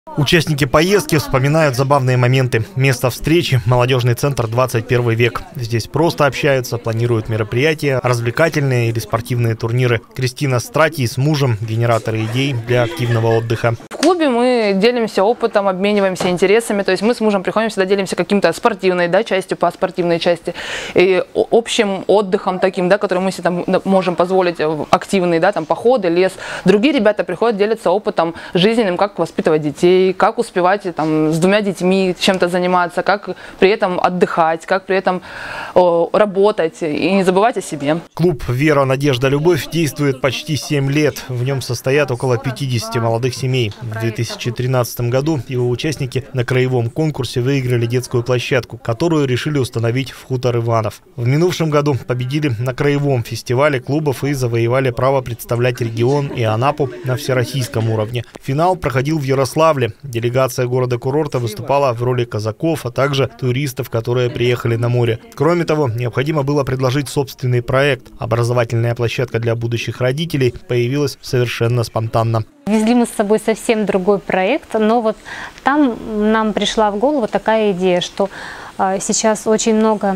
Участники поездки вспоминают забавные моменты. Место встречи – молодежный центр «21 век». Здесь просто общаются, планируют мероприятия, развлекательные или спортивные турниры. Кристина Стратий с мужем – генераторы идей для активного отдыха. В клубе мы делимся опытом, обмениваемся интересами. То есть мы с мужем приходим, всегда делимся каким-то спортивной частью, по спортивной части, и общим отдыхом таким, который мы себе там можем позволить, активные, там походы, лес. Другие ребята приходят, делятся опытом жизненным, как воспитывать детей, как успевать с 2 детьми чем-то заниматься, как при этом отдыхать, как при этом работать и не забывать о себе. Клуб «Вера, надежда, любовь» действует почти 7 лет. В нем состоят около 50 молодых семей. В 2013 году его участники на краевом конкурсе выиграли детскую площадку, которую решили установить в хутор Иванов. В минувшем году победили на краевом фестивале клубов и завоевали право представлять регион и Анапу на всероссийском уровне. Финал проходил в Ярославле. Делегация города-курорта выступала в роли казаков, а также туристов, которые приехали на море. Кроме того, необходимо было предложить собственный проект. Образовательная площадка для будущих родителей появилась совершенно спонтанно. Везли мы с собой совсем другой проект, но вот там нам пришла в голову такая идея, что сейчас очень много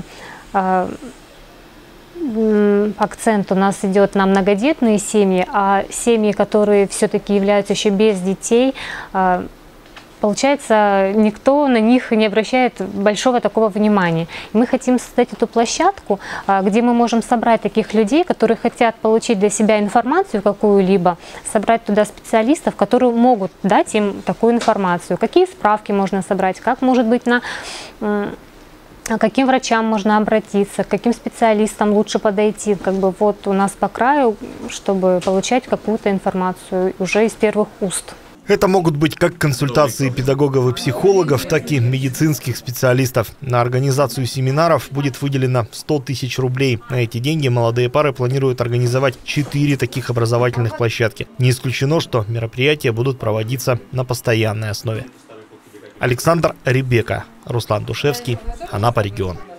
акцент у нас идет на многодетные семьи, а семьи, которые все-таки являются еще без детей, получается, никто на них не обращает большого такого внимания. Мы хотим создать эту площадку, где мы можем собрать таких людей, которые хотят получить для себя информацию какую-либо, собрать туда специалистов, которые могут дать им такую информацию. Какие справки можно собрать, как, может быть, к каким врачам можно обратиться, к каким специалистам лучше подойти. Вот у нас по краю, чтобы получать какую-то информацию уже из первых уст. Это могут быть как консультации педагогов и психологов, так и медицинских специалистов. На организацию семинаров будет выделено 100 тысяч рублей. На эти деньги молодые пары планируют организовать 4 таких образовательных площадки. Не исключено, что мероприятия будут проводиться на постоянной основе. Александр Ребека, Руслан Душевский, Анапа регион.